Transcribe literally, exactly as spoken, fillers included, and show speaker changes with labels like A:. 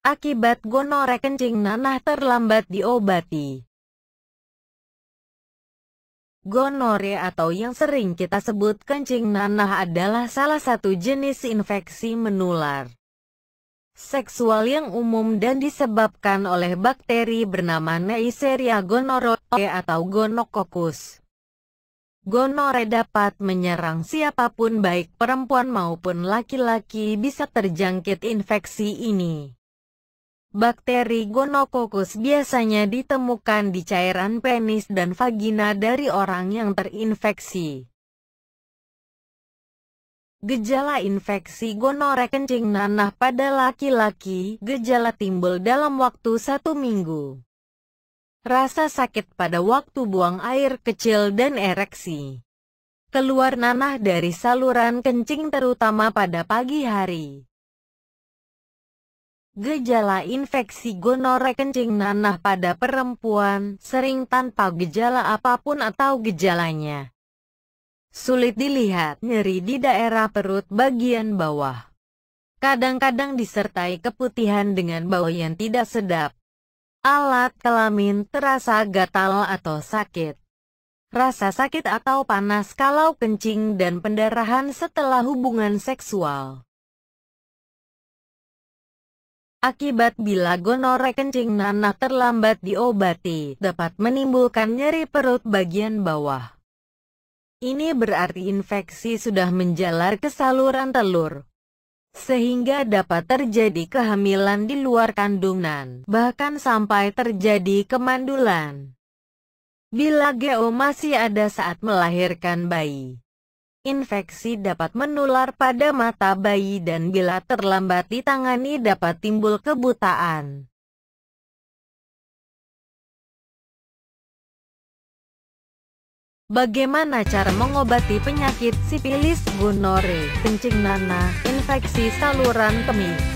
A: Akibat gonore kencing nanah terlambat diobati. Gonore atau yang sering kita sebut kencing nanah adalah salah satu jenis infeksi menular seksual yang umum dan disebabkan oleh bakteri bernama Neisseria gonorrhoeae atau gonococcus. Gonore dapat menyerang siapapun baik perempuan maupun laki-laki bisa terjangkit infeksi ini. Bakteri gonococcus biasanya ditemukan di cairan penis dan vagina dari orang yang terinfeksi. Gejala infeksi gonore kencing nanah pada laki-laki, gejala timbul dalam waktu satu minggu. Rasa sakit pada waktu buang air kecil dan ereksi. Keluar nanah dari saluran kencing terutama pada pagi hari. Gejala infeksi gonore kencing nanah pada perempuan sering tanpa gejala apapun atau gejalanya sulit dilihat, nyeri di daerah perut bagian bawah. Kadang-kadang disertai keputihan dengan bau yang tidak sedap. Alat kelamin terasa gatal atau sakit. Rasa sakit atau panas kalau kencing dan pendarahan setelah hubungan seksual. Akibat bila gonore kencing nanah terlambat diobati, dapat menimbulkan nyeri perut bagian bawah. Ini berarti infeksi sudah menjalar ke saluran telur, sehingga dapat terjadi kehamilan di luar kandungan, bahkan sampai terjadi kemandulan. Bila G O masih ada saat melahirkan bayi, infeksi dapat menular pada mata bayi dan bila terlambat ditangani dapat timbul kebutaan. Bagaimana cara mengobati penyakit sifilis, gonore, kencing nanah, infeksi saluran kemih?